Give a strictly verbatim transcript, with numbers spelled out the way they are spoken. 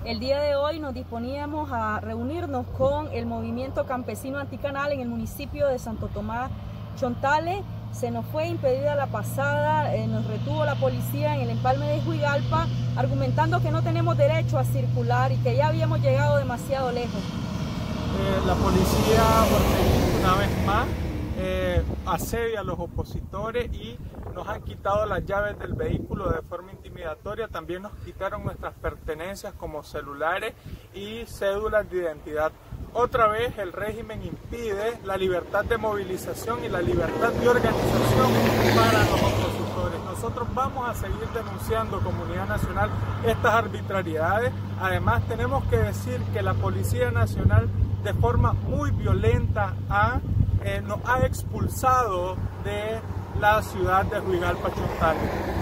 El día de hoy nos disponíamos a reunirnos con el movimiento campesino anticanal en el municipio de Santo Tomás Chontales. Se nos fue impedida la pasada, eh, nos retuvo la policía en el empalme de Juigalpa, argumentando que no tenemos derecho a circular y que ya habíamos llegado demasiado lejos. Eh, la policía, una vez más, eh, asedia a los opositores y nos han quitado las llaves del vehículo de forma intimidatoria. También nos quitaron nuestras pertenencias como celulares y cédulas de identidad. Otra vez el régimen impide la libertad de movilización y la libertad de organización para los opositores. Nosotros vamos a seguir denunciando, comunidad nacional, estas arbitrariedades. Además, tenemos que decir que la Policía Nacional de forma muy violenta ha, eh, nos ha expulsado de la ciudad de Juigalpa Chontales.